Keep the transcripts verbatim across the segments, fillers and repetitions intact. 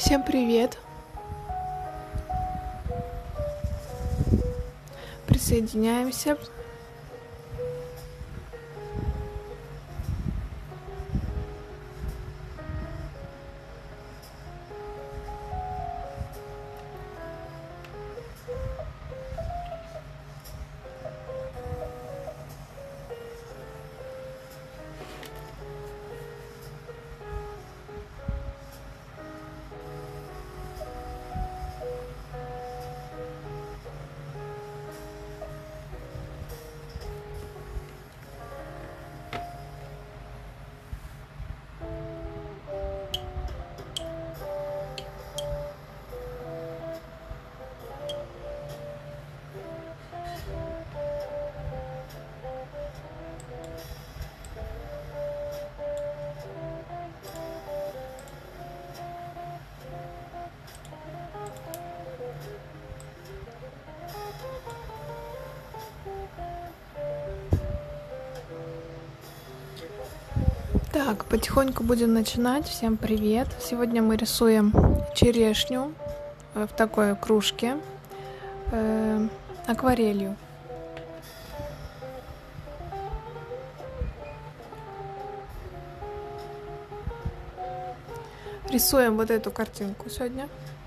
Всем привет! Присоединяемся. Так, потихоньку будем начинать. Всем привет! Сегодня мы рисуем черешню в такой кружке э, акварелью. Рисуем вот эту картинку сегодня.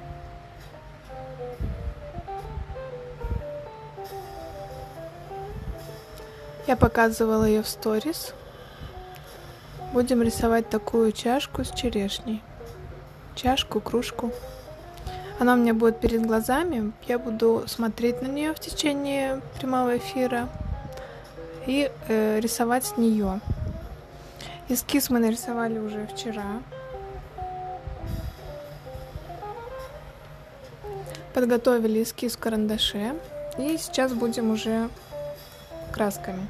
Я показывала ее в сторис. Будем рисовать такую чашку с черешней. Чашку, кружку. Она у меня будет перед глазами. Я буду смотреть на нее в течение прямого эфира и э, рисовать с нее. Эскиз мы нарисовали уже вчера. Подготовили эскиз в карандаше. И сейчас будем уже красками.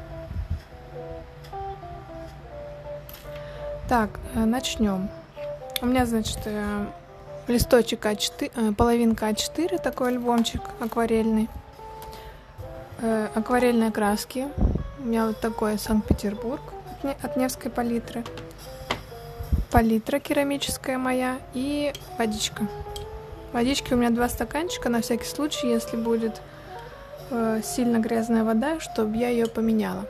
Так, начнем. У меня, значит, листочек А четыре, половинка А четыре, такой альбомчик акварельный. Акварельные краски. У меня вот такой Санкт-Петербург от Невской палитры. Палитра керамическая моя и водичка. Водички у меня два стаканчика, на всякий случай, если будет сильно грязная вода, чтобы я ее поменяла.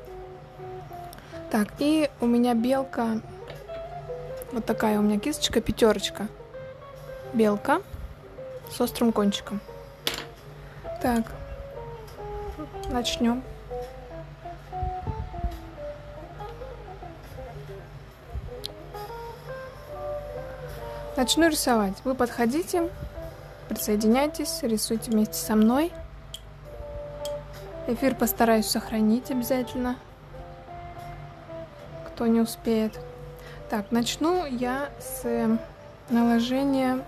Так, и у меня белка, вот такая у меня кисточка, пятерочка. Белка с острым кончиком. Так, начнем. Начну рисовать. Вы подходите, присоединяйтесь, рисуйте вместе со мной. Эфир постараюсь сохранить обязательно, кто не успеет. Так, начну я с наложения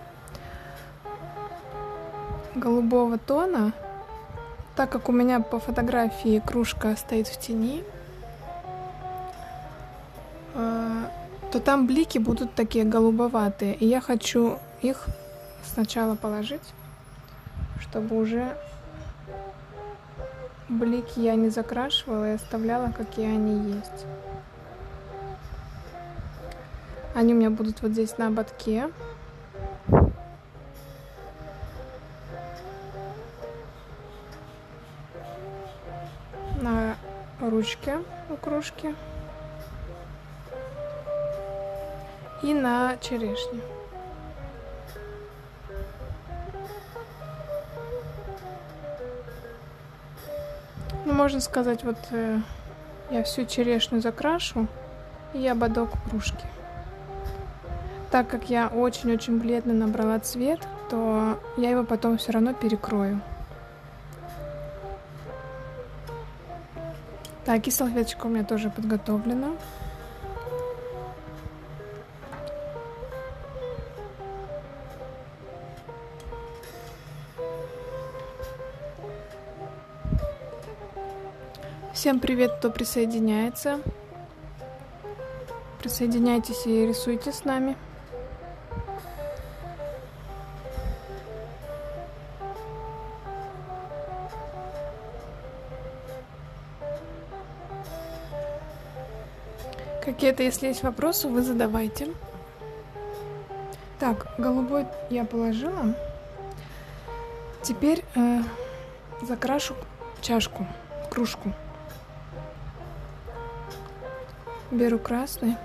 голубого тона. Так как у меня по фотографии кружка стоит в тени, то там блики будут такие голубоватые. И я хочу их сначала положить, чтобы уже блики я не закрашивала и оставляла, какие они есть. Они у меня будут вот здесь на ободке. На ручке у кружки. И на черешне. Ну, можно сказать, вот э, я всю черешню закрашу и ободок кружки. Так как я очень-очень бледно набрала цвет, то я его потом все равно перекрою. Так, и салфеточка у меня тоже подготовлена. Всем привет, кто присоединяется. Присоединяйтесь и рисуйте с нами. Какие-то, если есть вопросы, вы задавайте. Так, голубой я положила. Теперь э, закрашу чашку, кружку. Беру красный.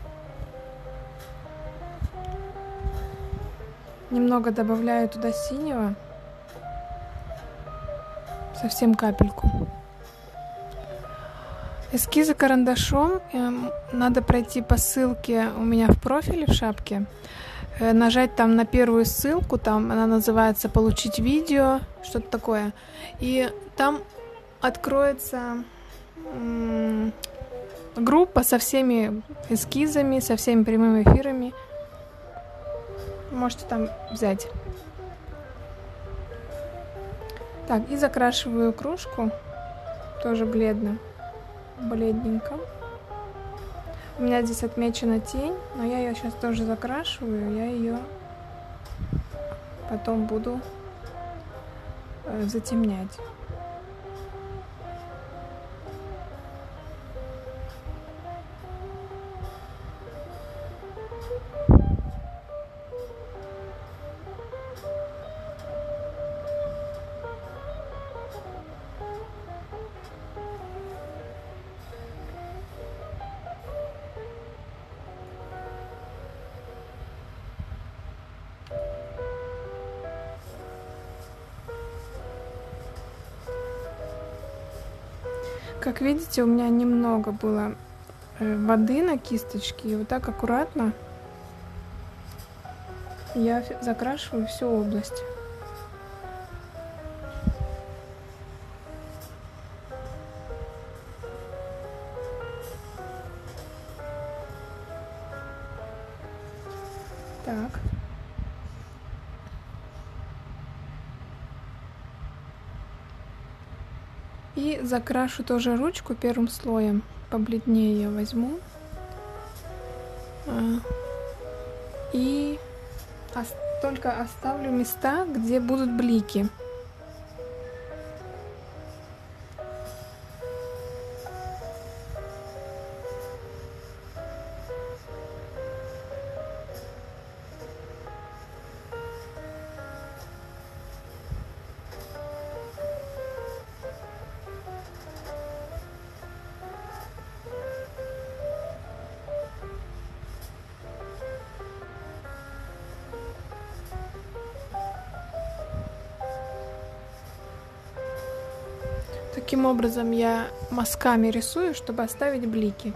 Немного добавляю туда синего. Совсем капельку. Эскизы карандашом э, надо пройти по ссылке у меня в профиле в шапке. Э, нажать там на первую ссылку, там она называется «Получить видео», что-то такое. И там откроется м- группа со всеми эскизами, со всеми прямыми эфирами. Можете там взять. Так, и закрашиваю кружку, тоже бледно, бледненько. У меня здесь отмечена тень, но я ее сейчас тоже закрашиваю, я ее потом буду э, затемнять. Как видите, у меня немного было воды на кисточке, и вот так аккуратно я закрашиваю всю область. Так. И закрашу тоже ручку первым слоем. Побледнее я возьму. И только оставлю места, где будут блики. Таким образом я мазками рисую, чтобы оставить блики.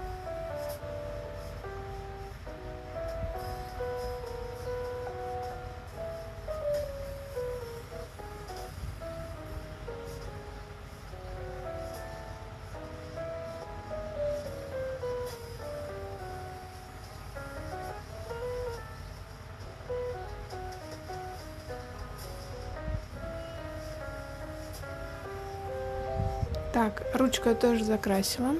Так, ручку я тоже закрасила.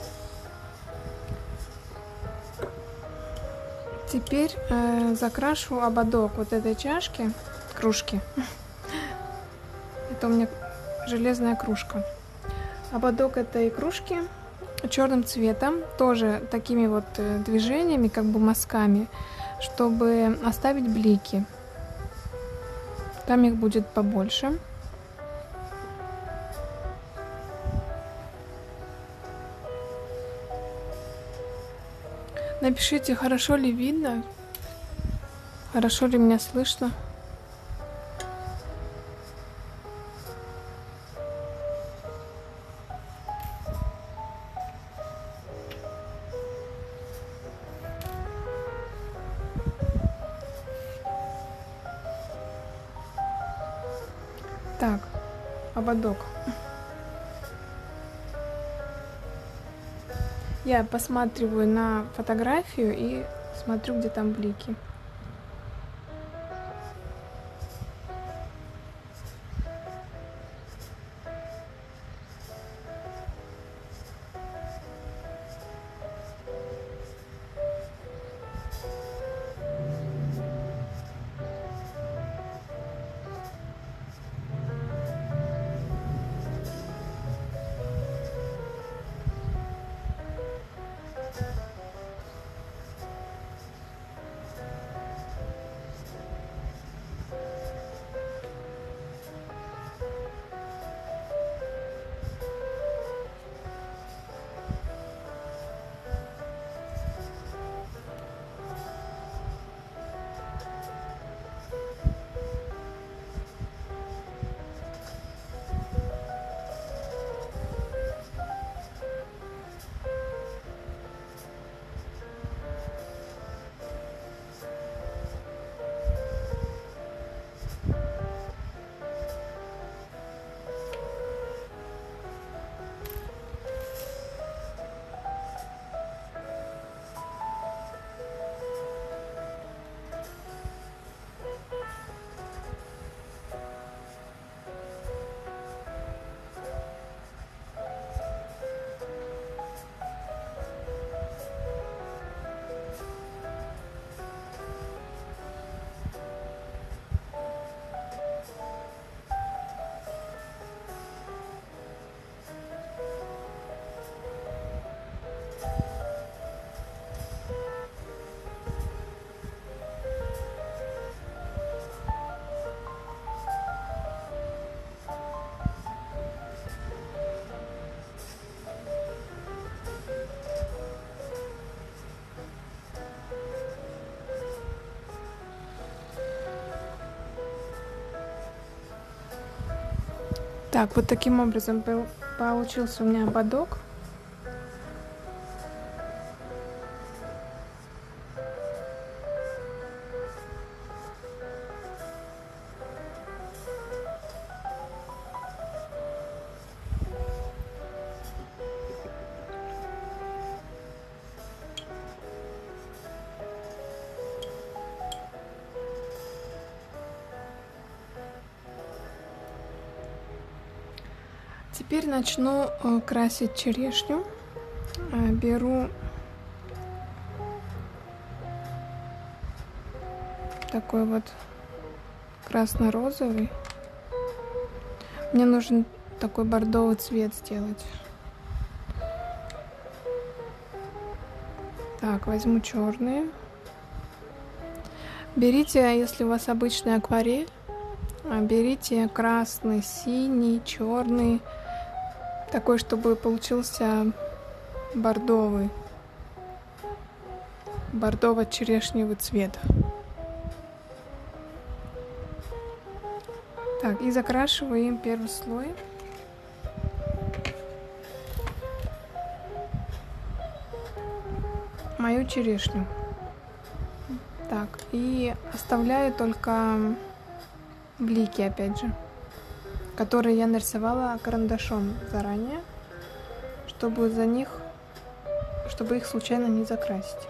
Теперь э, закрашу ободок вот этой чашки, кружки. Это у меня железная кружка. Ободок этой кружки черным цветом, тоже такими вот движениями, как бы мазками, чтобы оставить блики. Там их будет побольше. Напишите, хорошо ли видно, хорошо ли меня слышно. Так, ободок. Я посматриваю на фотографию и смотрю, где там блики. Так, вот таким образом получился у меня ободок. Теперь начну э, красить черешню. Э, беру такой вот красно-розовый. Мне нужен такой бордовый цвет сделать. Так, возьму черные. Берите, если у вас обычная акварель, берите красный, синий, черный. Такой, чтобы получился бордовый, бордово-черешневый цвет. Так, и закрашиваем первый слой. Мою черешню. Так, и оставляю только блики, опять же, которые я нарисовала карандашом заранее, чтобы за них, чтобы их случайно не закрасить.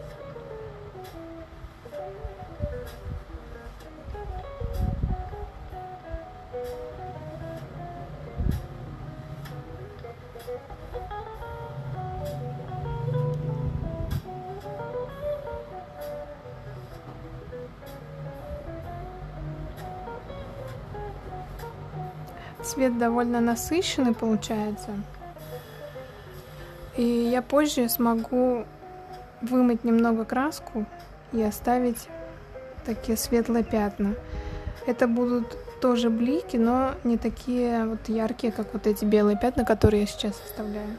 Цвет довольно насыщенный получается. И я позже смогу вымыть немного краску и оставить такие светлые пятна. Это будут тоже блики, но не такие вот яркие, как вот эти белые пятна, которые я сейчас оставляю.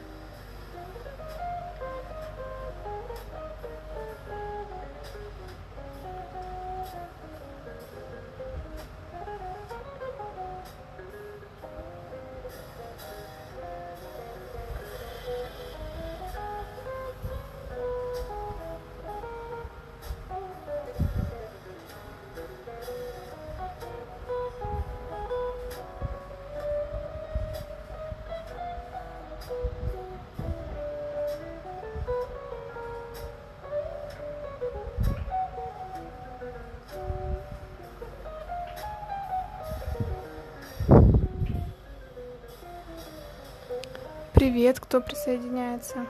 Привет, кто присоединяется?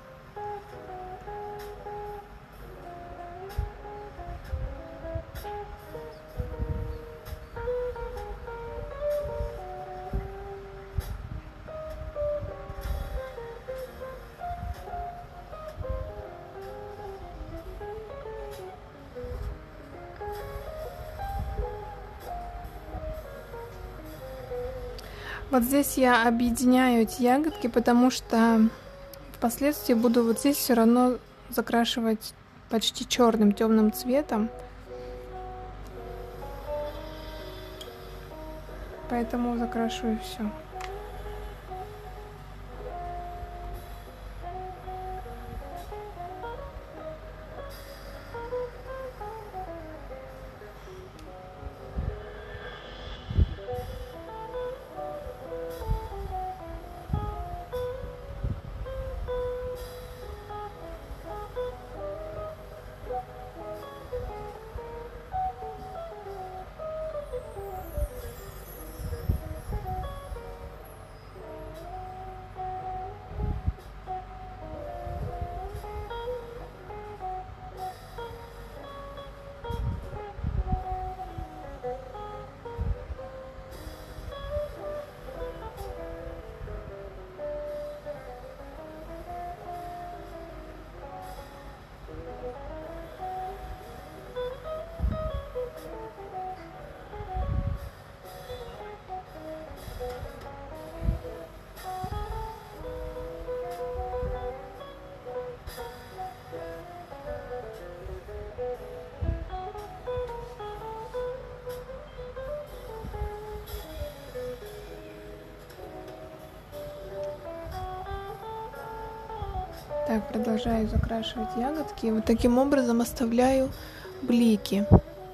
Вот здесь я объединяю эти ягодки, потому что впоследствии буду вот здесь все равно закрашивать почти черным темным цветом. Поэтому закрашиваю все. Так, продолжаю закрашивать ягодки. И вот таким образом оставляю блики.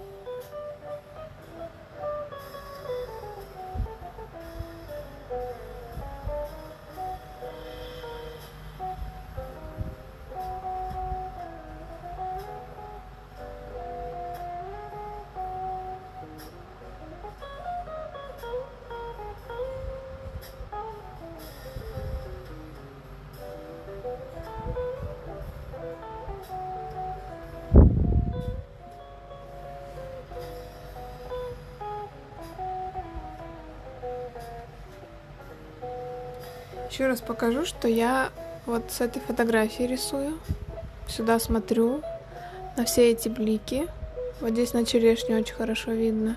Еще раз покажу, что я вот с этой фотографии рисую. Сюда смотрю на все эти блики. Вот здесь на черешню очень хорошо видно.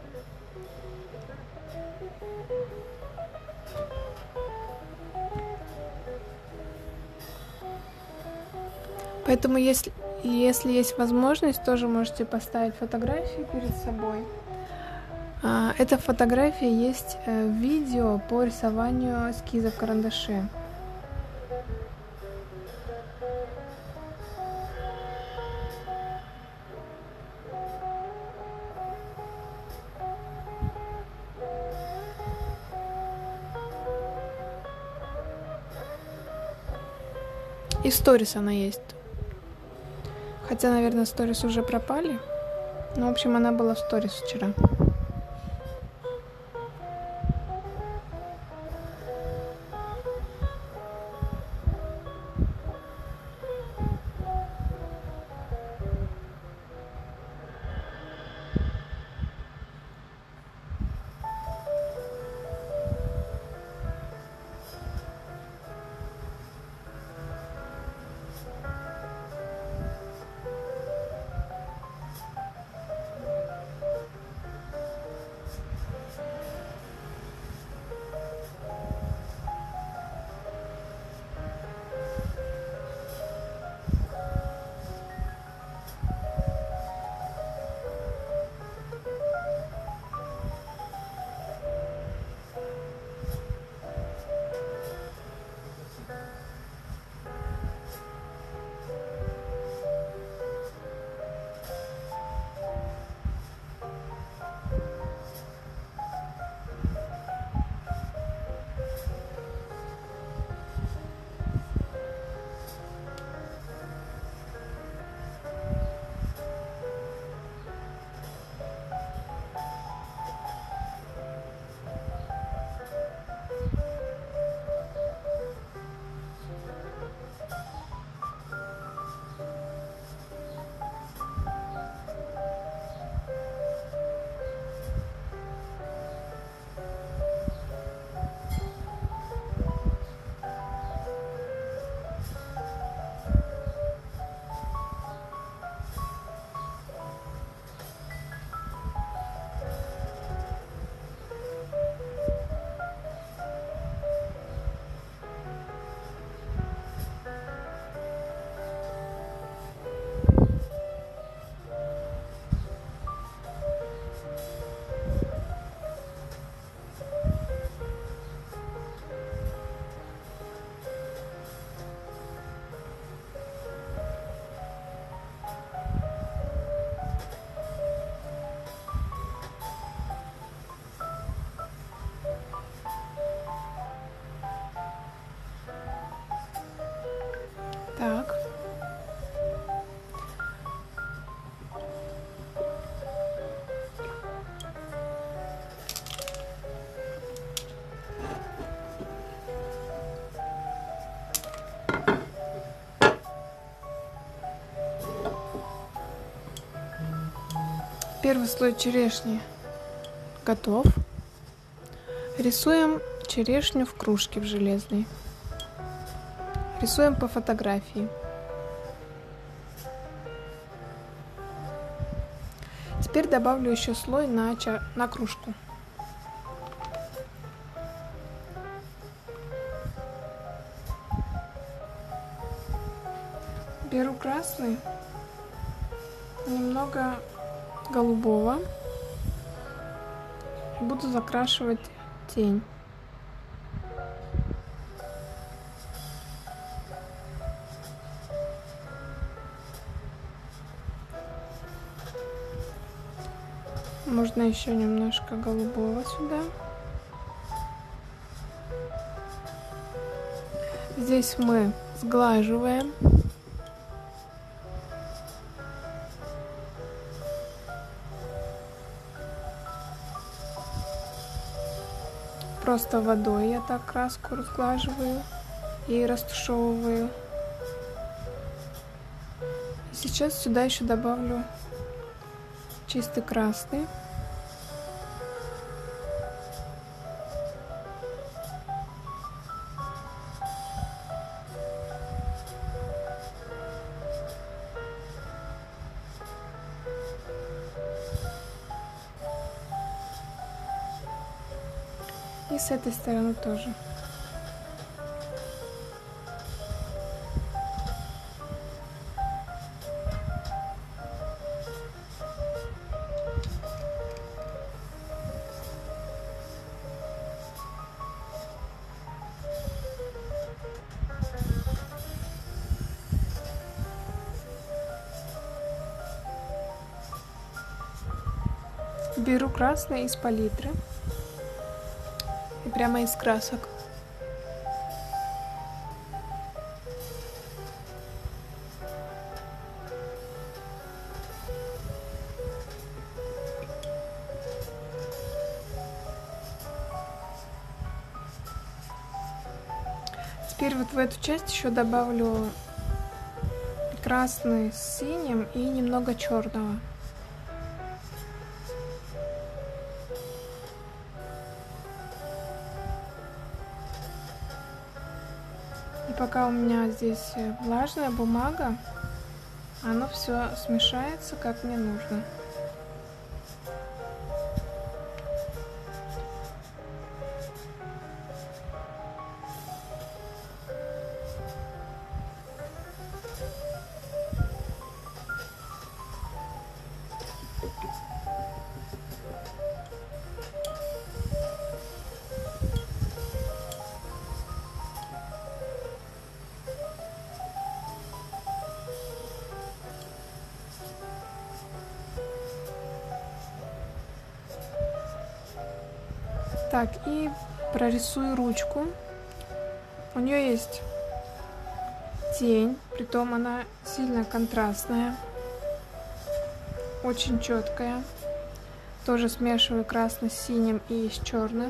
Поэтому, если, если есть возможность, тоже можете поставить фотографии перед собой. Эта фотография есть в видео по рисованию эскиза в карандаше. И в сторис она есть. Хотя, наверное, сторис уже пропали. Но, в общем, она была в сторис вчера. Так. Первый слой черешни готов. Рисуем черешню в кружке в железной. Рисуем по фотографии. Теперь добавлю еще слой на, ча- на кружку. Беру красный, немного голубого. Буду закрашивать тень. Можно еще немножко голубого сюда. Здесь мы сглаживаем. Просто водой я так краску разглаживаю и растушевываю. Сейчас сюда еще добавлю чистый красный. И с этой стороны тоже. Беру красный из палитры и прямо из красок. Теперь вот в эту часть еще добавлю красный с синим и немного черного. Пока у меня здесь влажная бумага, оно все смешается, как мне нужно. Так, и прорисую ручку. У нее есть тень, притом она сильно контрастная, очень четкая. Тоже смешиваю красный с синим и с черным.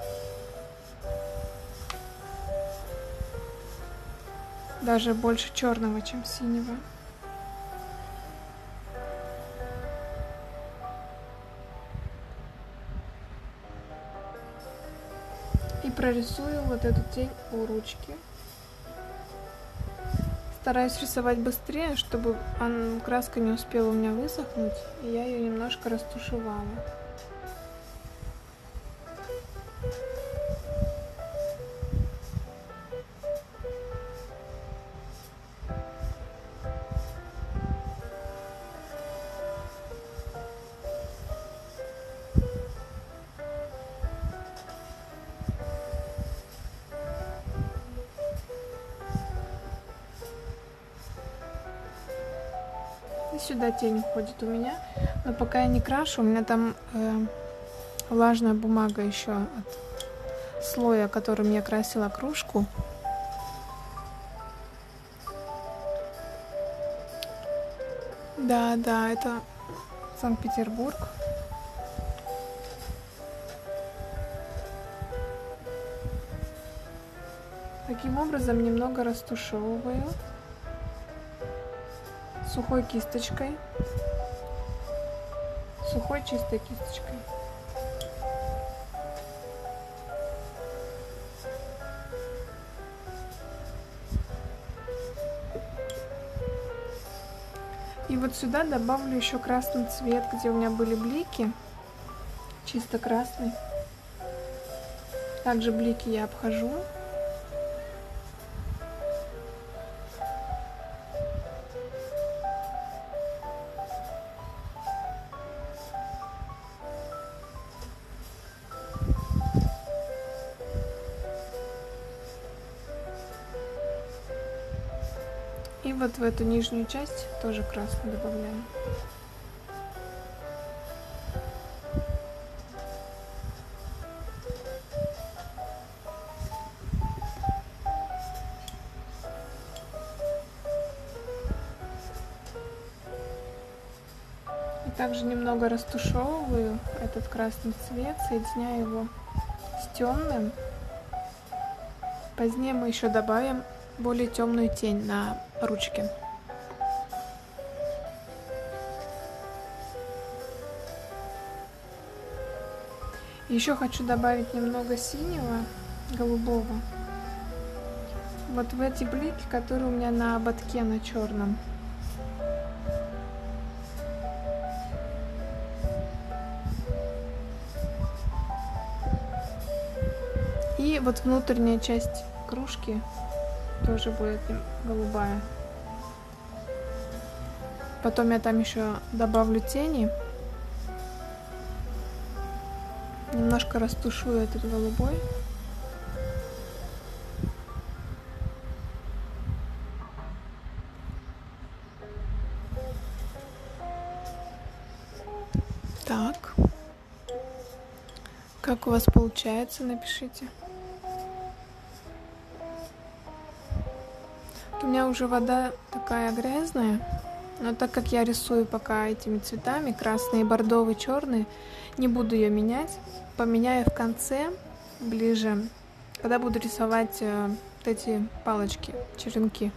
Даже больше черного, чем синего. И прорисую вот эту тень у ручки. Стараюсь рисовать быстрее, чтобы краска не успела у меня высохнуть, и я ее немножко растушевала. И сюда тень уходит у меня, но пока я не крашу, у меня там э, влажная бумага еще от слоя, которым я красила кружку. Да, да, это Санкт-Петербург. Таким образом немного растушевываю сухой кисточкой, сухой чистой кисточкой. И вот сюда добавлю еще красный цвет, где у меня были блики, чисто красный. Также блики я обхожу. И вот в эту нижнюю часть тоже красный добавляю. Также немного растушевываю этот красный цвет, соединяю его с темным. Позднее мы еще добавим более темную тень на ручке. Еще хочу добавить немного синего, голубого. Вот в эти блики, которые у меня на ободке на черном. И вот внутренняя часть кружки тоже будет голубая. Потом я там еще добавлю тени. Немножко растушую этот голубой. Так. Как у вас получается, напишите. У меня уже вода такая грязная, но так как я рисую пока этими цветами, красный, бордовый, черный, не буду ее менять. Поменяю в конце, ближе, когда буду рисовать э, вот эти палочки, черенки.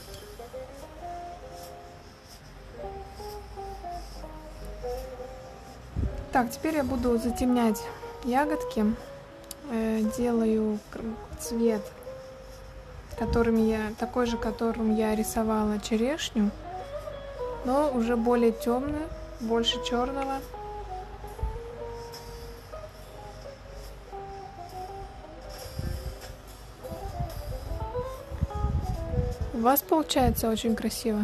Так, теперь я буду затемнять ягодки. Э, делаю цвет, которым я, такой же, которым я рисовала черешню, но уже более темный, больше черного. У вас получается очень красиво.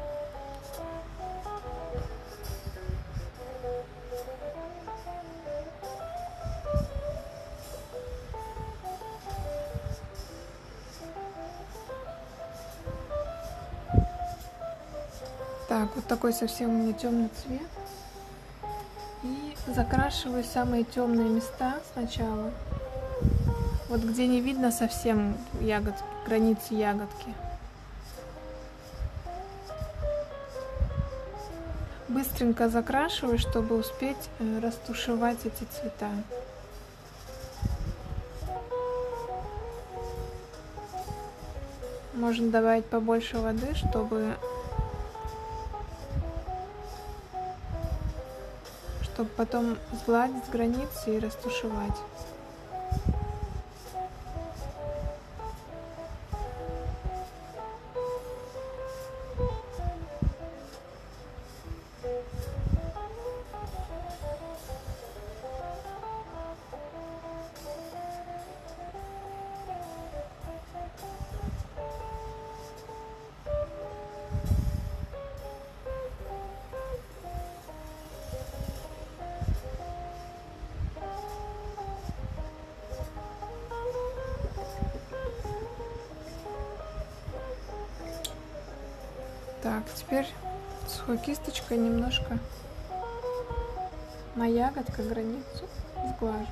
Так, вот такой совсем у меня темный цвет. И закрашиваю самые темные места сначала. Вот где не видно совсем ягод, границы ягодки. Быстренько закрашиваю, чтобы успеть растушевать эти цвета. Можно добавить побольше воды, чтобы, чтобы потом сгладить границы и растушевать. Так, теперь сухой кисточкой немножко на ягодках границу сглажу.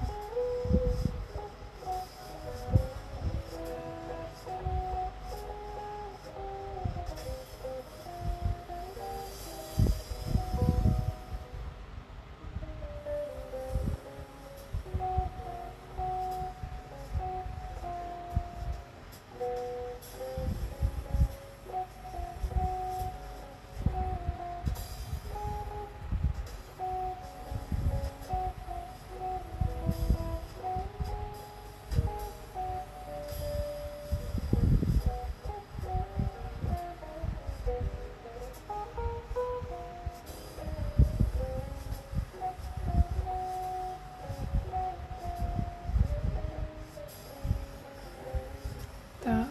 Так.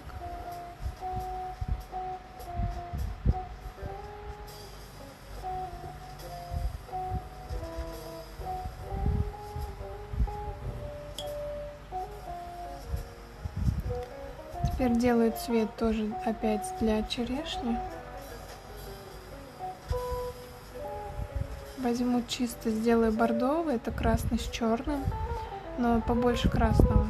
Теперь делаю цвет тоже опять для черешни. Возьму чисто, сделаю бордовый, это красный с черным, но побольше красного.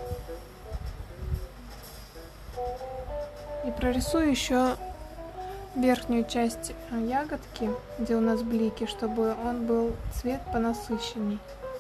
И прорисую еще верхнюю часть ягодки, где у нас блики, чтобы он был цвет понасыщенней.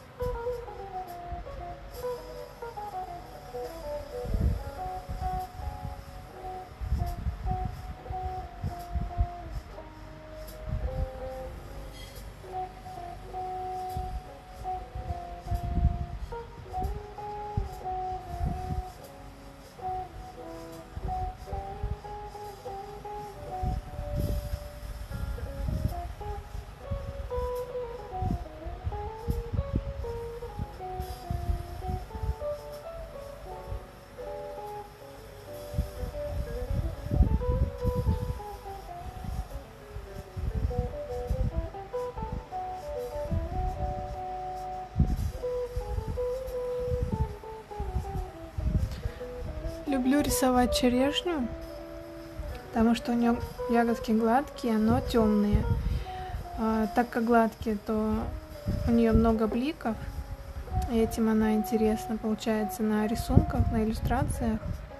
Люблю рисовать черешню, потому что у нее ягодки гладкие, но темные. А, так как гладкие, то у нее много бликов, и этим она интересна получается на рисунках, на иллюстрациях.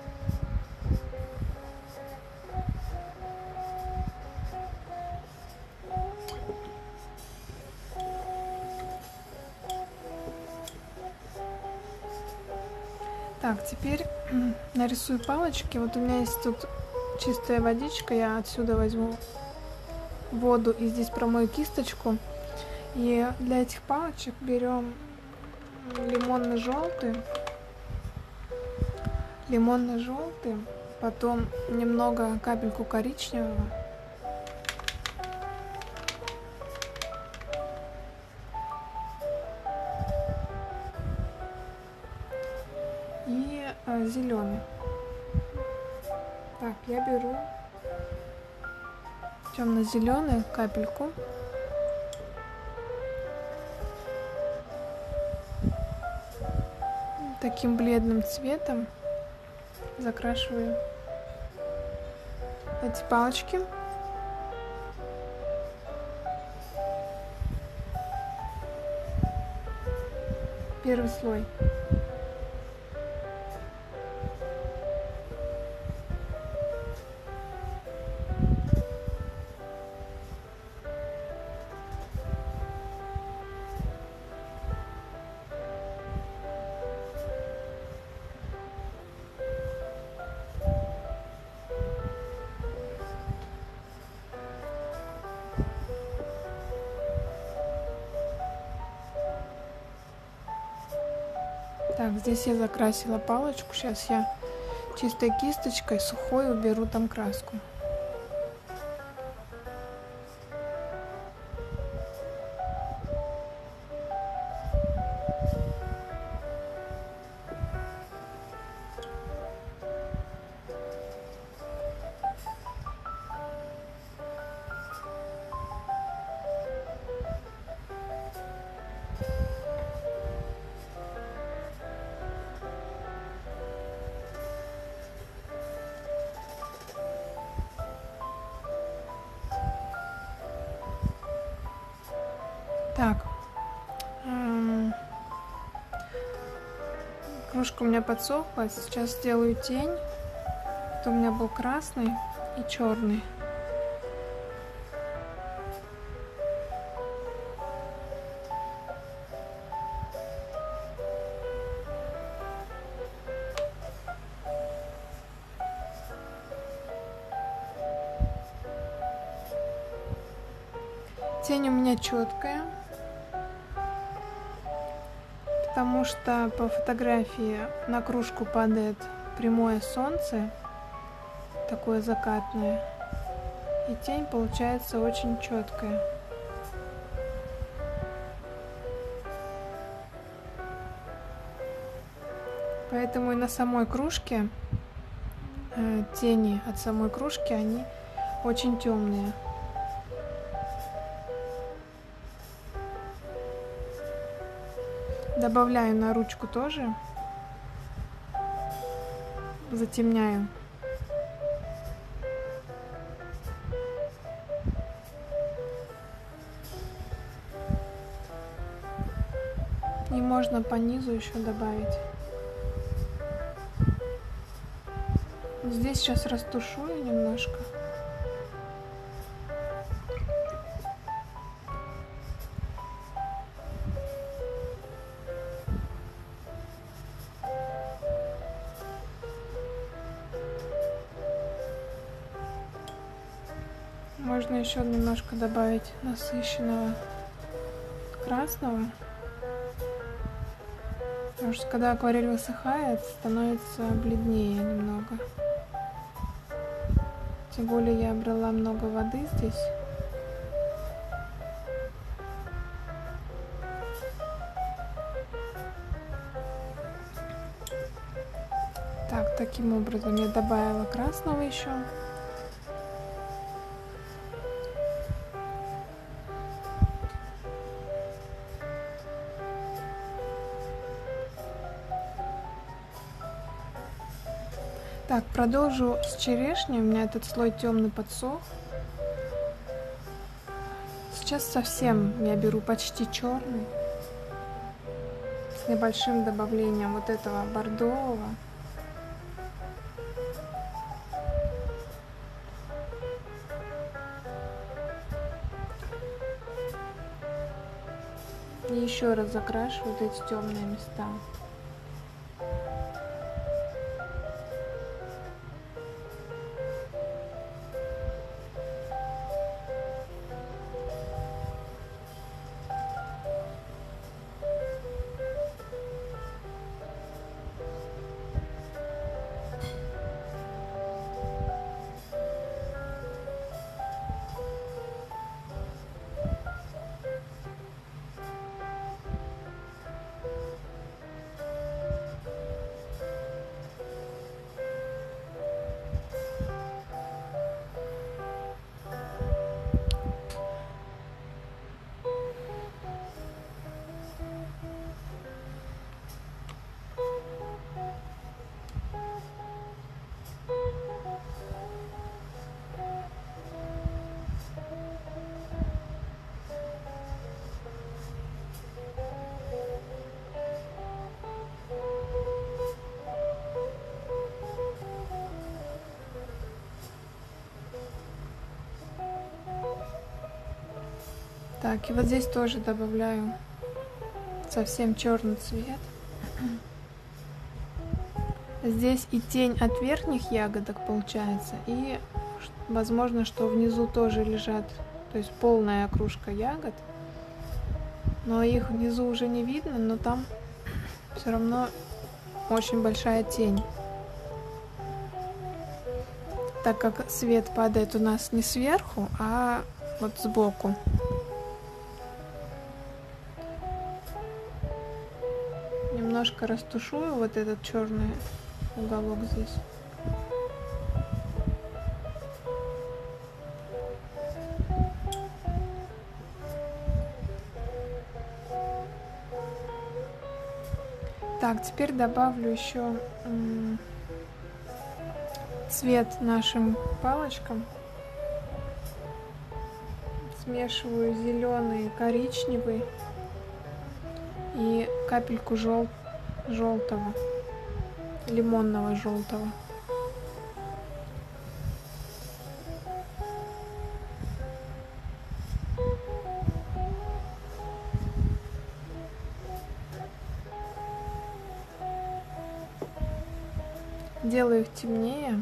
Так, теперь нарисую палочки. Вот у меня есть тут чистая водичка, я отсюда возьму воду и здесь промою кисточку. И для этих палочек берем лимонный желтый, лимонный желтый, потом немного капельку коричневого. И э, зеленый. Так, я беру темно-зеленый, капельку. Таким бледным цветом закрашиваю эти палочки. Первый слой. Так, здесь я закрасила палочку. Сейчас я чистой кисточкой сухой уберу там краску. Так, кружка у меня подсохла, сейчас сделаю тень. Это у меня был красный и черный. Тень у меня четкая, потому что по фотографии на кружку падает прямое солнце, такое закатное, и тень получается очень четкая. Поэтому и на самой кружке э, тени от самой кружки, они очень темные. Добавляю на ручку тоже, затемняю. И можно по низу еще добавить. Здесь сейчас растушую немножко. Можно еще немножко добавить насыщенного красного. Потому что когда акварель высыхает, становится бледнее немного. Тем более я брала много воды здесь. Так, таким образом я добавила красного еще. Так, продолжу с черешней. У меня этот слой темный подсох. Сейчас совсем я беру почти черный, с небольшим добавлением вот этого бордового. И еще раз закрашу вот эти темные места. Так, и вот здесь тоже добавляю совсем черный цвет. Здесь и тень от верхних ягодок получается, и возможно, что внизу тоже лежат, то есть полная кружка ягод, но их внизу уже не видно, но там все равно очень большая тень, так как свет падает у нас не сверху, а вот сбоку. Немножко растушую вот этот черный уголок здесь. Так, теперь добавлю еще цвет нашим палочкам. Смешиваю зеленый, коричневый и капельку жел... желтого, лимонного желтого. Делаю их темнее.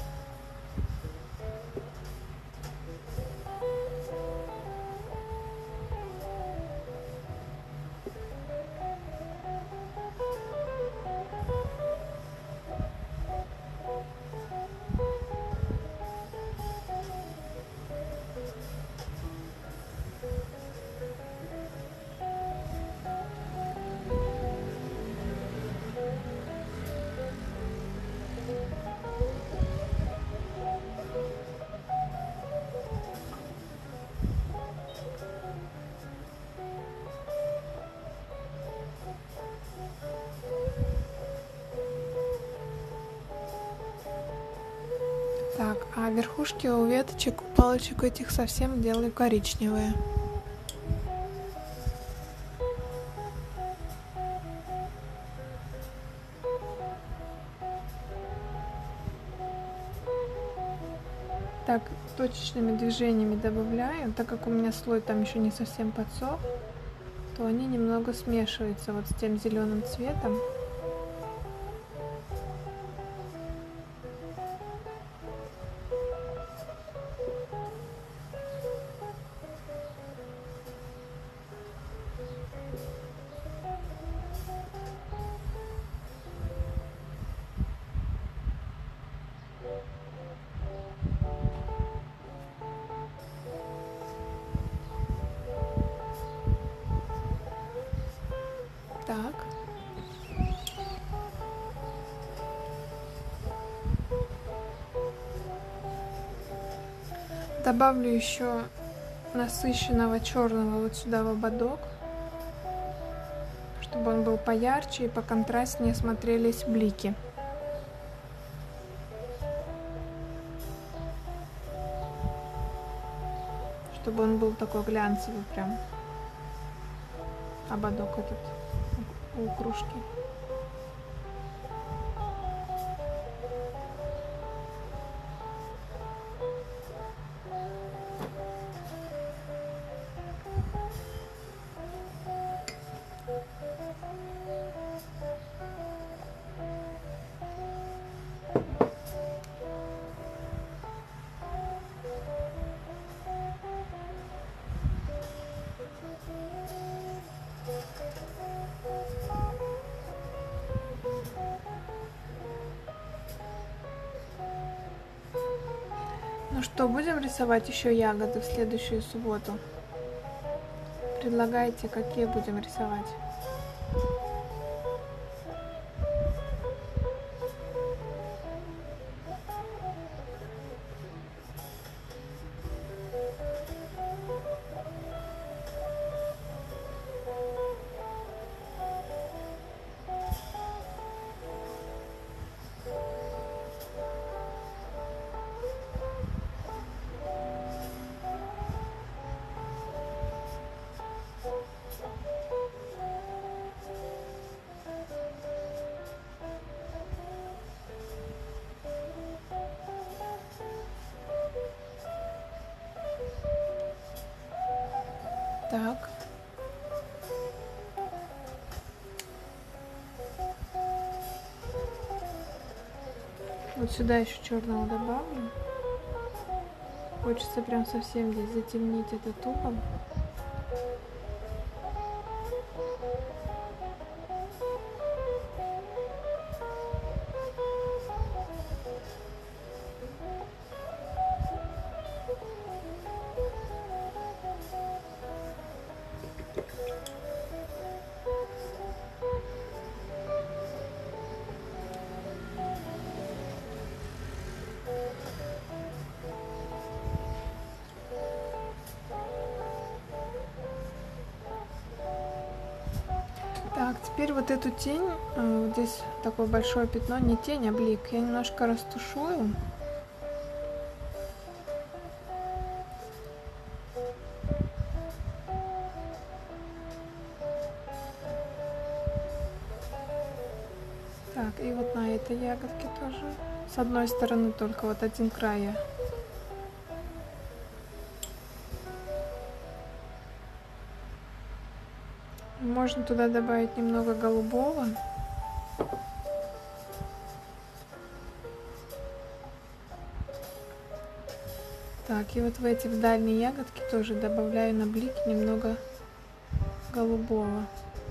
Так, а верхушки у веточек, у палочек этих совсем делаю коричневые. Так, точечными движениями добавляю, так как у меня слой там еще не совсем подсох, то они немного смешиваются вот с тем зеленым цветом. Добавлю еще насыщенного черного вот сюда в ободок, чтобы он был поярче и поконтрастнее смотрелись блики. Чтобы он был такой глянцевый прям, ободок этот у кружки. Ну что, будем рисовать еще ягоды в следующую субботу? Предлагайте, какие будем рисовать? Так. Вот сюда еще черного добавлю. Хочется прям совсем здесь затемнить этот угол. Так, теперь вот эту тень, вот здесь такое большое пятно, не тень, а блик, я немножко растушую. Так, и вот на этой ягодке тоже. С одной стороны только вот один край я. Можно туда добавить немного голубого. Так, и вот в эти в дальние ягодки тоже добавляю на блик немного голубого.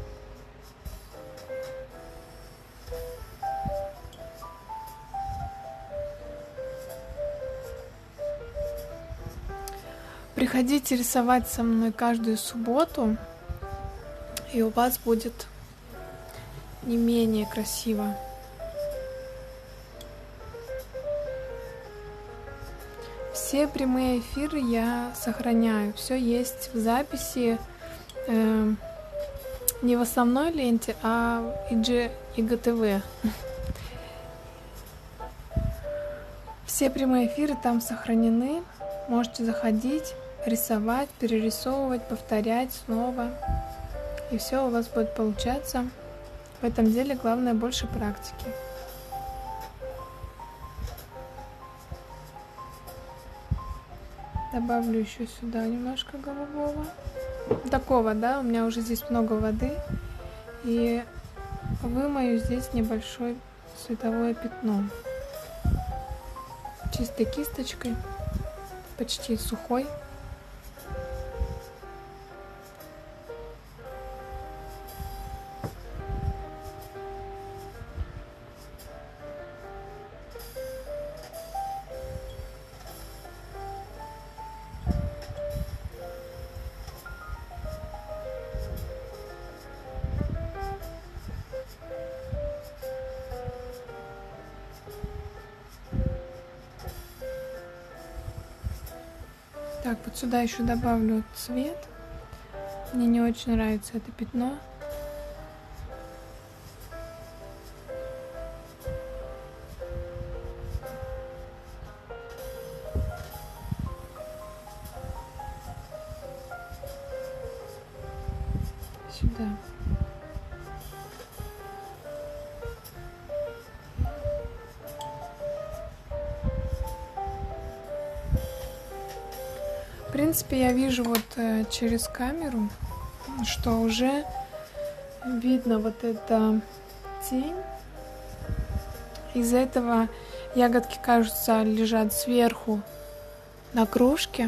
Приходите рисовать со мной каждую субботу, и у вас будет не менее красиво. Все прямые эфиры я сохраняю, все есть в записи, э, не в основной ленте, а в ай джи ти ви. Все прямые эфиры там сохранены, можете заходить, рисовать, перерисовывать, повторять снова. И все у вас будет получаться. В этом деле главное больше практики. Добавлю еще сюда немножко голубого. Такого, да, у меня уже здесь много воды. И вымою здесь небольшое световое пятно. Чистой кисточкой, почти сухой. Так, вот сюда еще добавлю цвет. Мне не очень нравится это пятно. Сюда. В принципе, я вижу вот э, через камеру, что уже видно вот эта тень. Из-за этого ягодки, кажется, лежат сверху на кружке.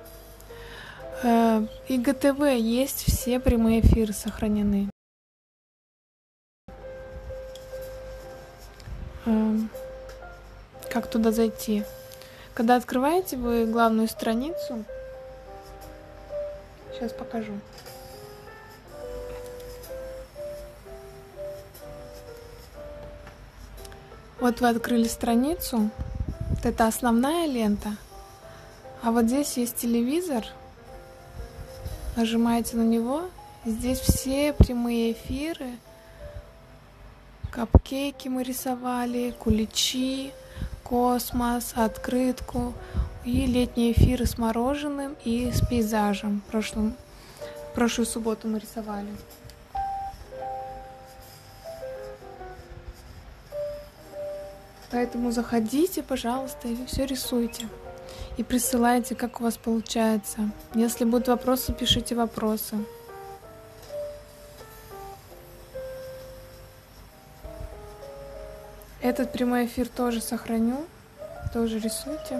Э, и гэ тэ вэ есть, все прямые эфиры сохранены. Э, как туда зайти? Когда открываете вы главную страницу, сейчас покажу. Вот вы открыли страницу, вот это основная лента, а вот здесь есть телевизор, нажимаете на него, и здесь все прямые эфиры, капкейки мы рисовали, куличи, космос, открытку и летние эфиры с мороженым и с пейзажем. В прошлом, в прошлую субботу мы рисовали. Поэтому заходите, пожалуйста, и все рисуйте. И присылайте, как у вас получается. Если будут вопросы, пишите вопросы. Этот прямой эфир тоже сохраню. Тоже рисуйте.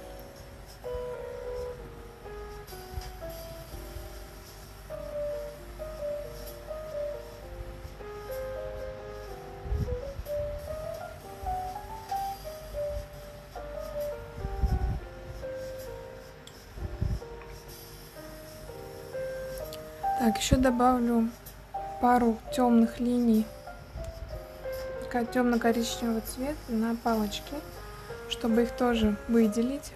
Так, еще добавлю пару темных линий темно-коричневого цвета на палочке, чтобы их тоже выделить.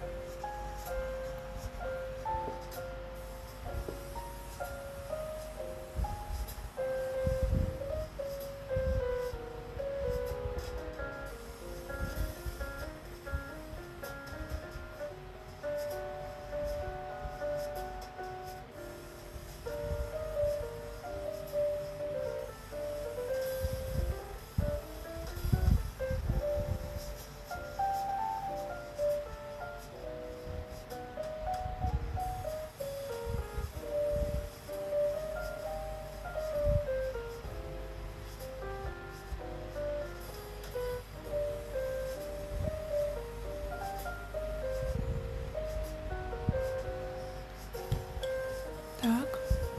Так.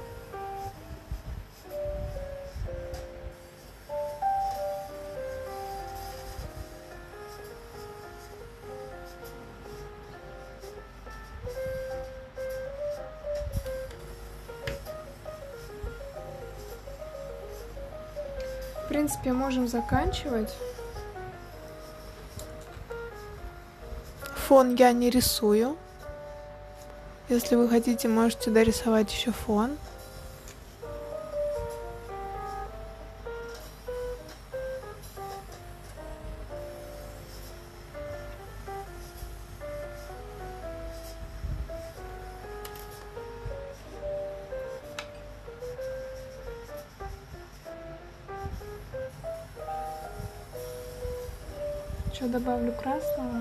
В принципе, можем заканчивать. Фон я не рисую. Если вы хотите, можете дорисовать еще фон. Еще добавлю красного.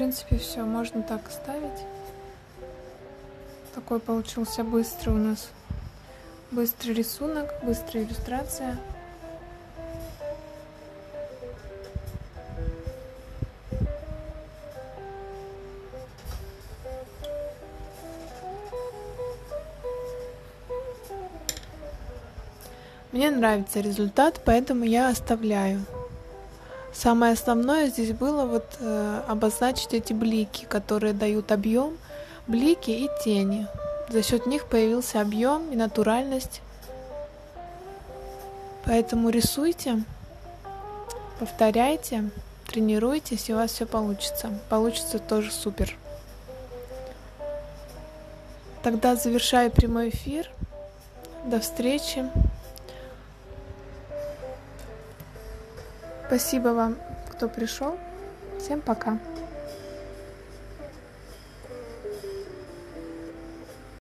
принципе, все, можно так оставить. Такой получился быстрый у нас, быстрый рисунок, быстрая иллюстрация. Мне нравится результат, поэтому я оставляю. Самое основное здесь было вот э, обозначить эти блики, которые дают объем, блики и тени. За счет них появился объем и натуральность. Поэтому рисуйте, повторяйте, тренируйтесь, и у вас все получится. Получится тоже супер. Тогда завершаю прямой эфир. До встречи. Спасибо вам, кто пришел. Всем пока.